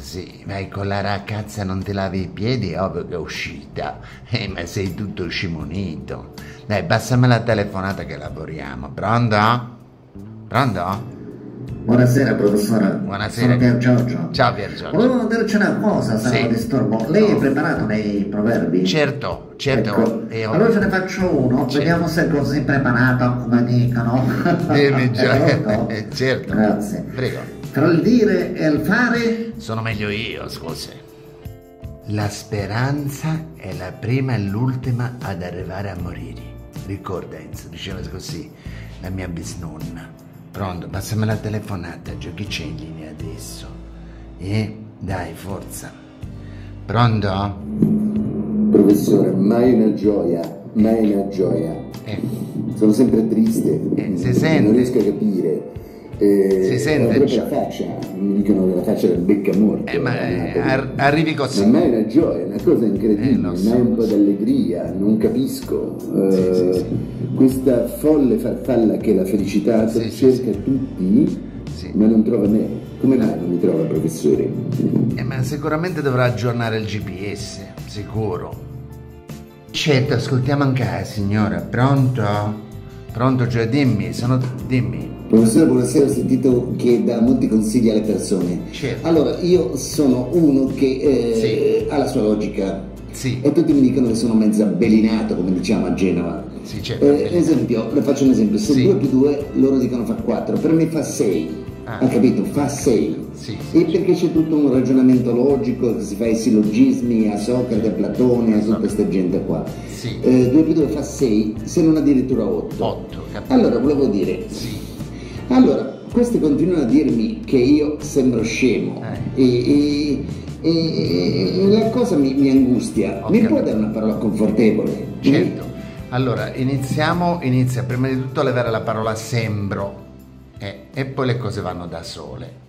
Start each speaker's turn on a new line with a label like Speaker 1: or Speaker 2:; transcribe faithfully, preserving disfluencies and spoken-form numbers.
Speaker 1: Sì, ma con la ragazza non ti lavi i piedi, ovvio che è uscita. Eh, ma sei tutto scimunito. Dai, passami la telefonata che lavoriamo. Pronto? Pronto?
Speaker 2: Buonasera professore,
Speaker 1: Buonasera.
Speaker 2: sono Pier Giorgio.
Speaker 1: Ciao Pier Giorgio.
Speaker 2: Volevo dirci una cosa, se
Speaker 1: Sì.
Speaker 2: non disturbo. Lei è preparato nei proverbi?
Speaker 1: Certo, certo.
Speaker 2: Ecco.
Speaker 1: E ho-
Speaker 2: Allora ce ne faccio uno,
Speaker 1: Certo.
Speaker 2: vediamo se è così preparato come dicono.
Speaker 1: Dimmi,
Speaker 2: È
Speaker 1: Gio-
Speaker 2: pronto?
Speaker 1: eh, certo.
Speaker 2: Grazie.
Speaker 1: Prego.
Speaker 2: Tra il dire e il fare?
Speaker 1: Sono meglio io, scusi. La speranza è la prima e l'ultima ad arrivare a morire. Ricorda, Enzo, diceva così la mia bisnonna. Pronto, passami la telefonata, Gio, chi c'è in linea adesso? Eh, dai, forza. Pronto?
Speaker 3: Professore, mai una gioia, mai una gioia.
Speaker 1: Eh,
Speaker 3: Sono sempre triste,
Speaker 1: Eh, si sente.
Speaker 3: non riesco a capire. Eh,
Speaker 1: Si sente,
Speaker 3: proprio
Speaker 1: Gio-
Speaker 3: la faccia, mi dicono che la faccia del becca morto.
Speaker 1: eh, ma
Speaker 3: a
Speaker 1: eh,
Speaker 3: Napoli.
Speaker 1: ar- arrivi
Speaker 3: Ma
Speaker 1: così.
Speaker 3: mai una gioia, una cosa incredibile,
Speaker 1: Eh, lo so,
Speaker 3: mai un
Speaker 1: lo
Speaker 3: po'
Speaker 1: so.
Speaker 3: d'allegria, non capisco. Eh,
Speaker 1: Sì, sì, sì.
Speaker 3: Questa folle farfalla che la felicità
Speaker 1: Sì, sì,
Speaker 3: cerca
Speaker 1: sì.
Speaker 3: tutti,
Speaker 1: Sì.
Speaker 3: ma non trova me. Come mai non mi trova, professore?
Speaker 1: Eh, ma sicuramente dovrà aggiornare il G P S, sicuro. Certo, ascoltiamo anche la signora. Pronto? Pronto, Gio, dimmi, sono... dimmi.
Speaker 4: Professore, buonasera, ho sentito che dà molti consigli alle persone.
Speaker 1: Certo.
Speaker 4: Allora, io sono uno che eh,
Speaker 1: Sì.
Speaker 4: ha la sua logica
Speaker 1: Sì.
Speaker 4: e tutti mi dicono che sono mezzo abbellinato, come diciamo a Genova.
Speaker 1: Sì, certo.
Speaker 4: Eh, esempio, le faccio un esempio, se
Speaker 1: Sì.
Speaker 4: due più due loro dicono fa quattro, per me fa sei.
Speaker 1: Ah.
Speaker 4: Ha capito? Fa sei.
Speaker 1: Sì, sì,
Speaker 4: E perché c'è tutto un ragionamento logico, che si fa i sillogismi a Socrate, a Platone, a tutta questa gente qua.
Speaker 1: Sì.
Speaker 4: Eh, due più due fa sei, se non addirittura otto.
Speaker 1: Otto, capito?
Speaker 4: Allora, volevo dire,
Speaker 1: Sì.
Speaker 4: allora, questi continuano a dirmi che io sembro scemo
Speaker 1: Eh.
Speaker 4: e, e- e- e la cosa mi, mi angustia.
Speaker 1: Ho
Speaker 4: Mi
Speaker 1: capito.
Speaker 4: può dare una parola confortevole?
Speaker 1: Certo. Allora, iniziamo, inizia prima di tutto a levare la parola sembro eh, e poi le cose vanno da sole.